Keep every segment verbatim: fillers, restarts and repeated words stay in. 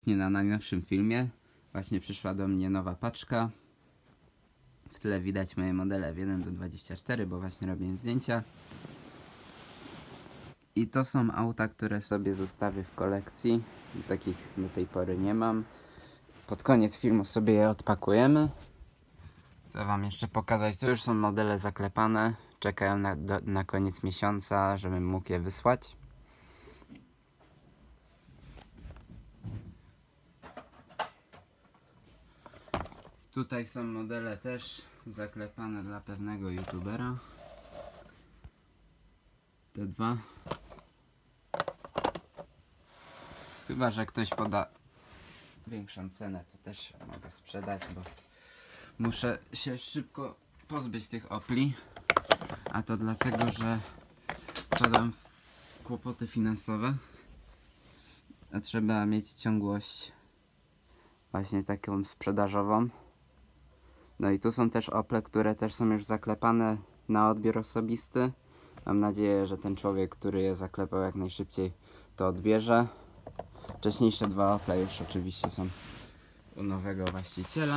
Nie na najnowszym filmie. Właśnie przyszła do mnie nowa paczka. W tle widać moje modele w jeden do dwudziestu czterech, bo właśnie robię zdjęcia. I to są auta, które sobie zostawię w kolekcji. Takich do tej pory nie mam. Pod koniec filmu sobie je odpakujemy. Co wam jeszcze pokazać? To już są modele zaklepane. Czekają na, do, na koniec miesiąca, żebym mógł je wysłać. Tutaj są modele też zaklepane dla pewnego youtubera. Te dwa. Chyba że ktoś poda większą cenę, to też mogę sprzedać, bo muszę się szybko pozbyć tych Opli. A to dlatego, że wpadam w kłopoty finansowe. A trzeba mieć ciągłość właśnie taką sprzedażową. No i tu są też Ople, które też są już zaklepane na odbiór osobisty. Mam nadzieję, że ten człowiek, który je zaklepał, jak najszybciej to odbierze. Wcześniejsze dwa Ople już oczywiście są u nowego właściciela.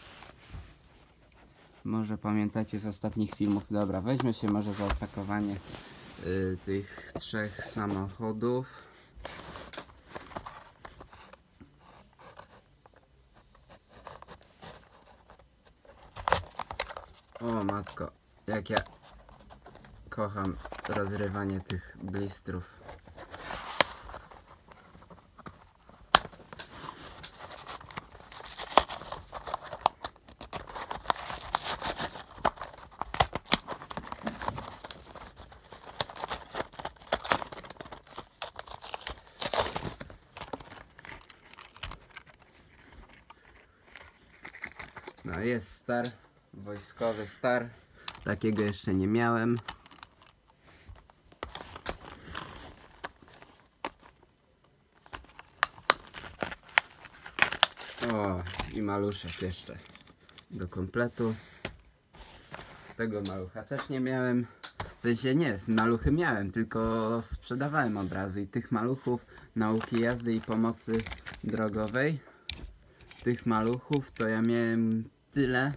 Może pamiętacie z ostatnich filmów. Dobra, weźmy się może za opakowanie y, tych trzech samochodów. O matko, jak ja kocham rozrywanie tych blistrów. No jest star, wojskowy star, takiego jeszcze nie miałem. O, i maluszek jeszcze do kompletu. Tego malucha też nie miałem. W sensie nie, maluchy miałem, tylko sprzedawałem od razu. I tych maluchów nauki jazdy i pomocy drogowej, tych maluchów to ja miałem tyle.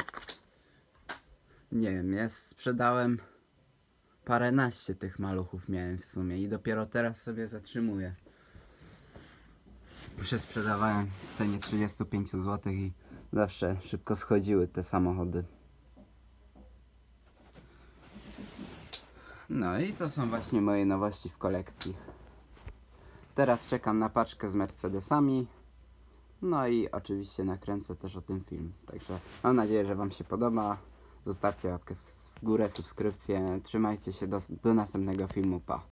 Nie wiem, ja sprzedałem paręnaście tych maluchów miałem w sumie i dopiero teraz sobie zatrzymuję. Przesprzedawałem w cenie trzydzieści pięć złotych i zawsze szybko schodziły te samochody. No i to są właśnie moje nowości w kolekcji. Teraz czekam na paczkę z Mercedesami. No i oczywiście nakręcę też o tym film. Także mam nadzieję, że wam się podoba. Zostawcie łapkę w górę, subskrypcję. Trzymajcie się do, do następnego filmu. Pa!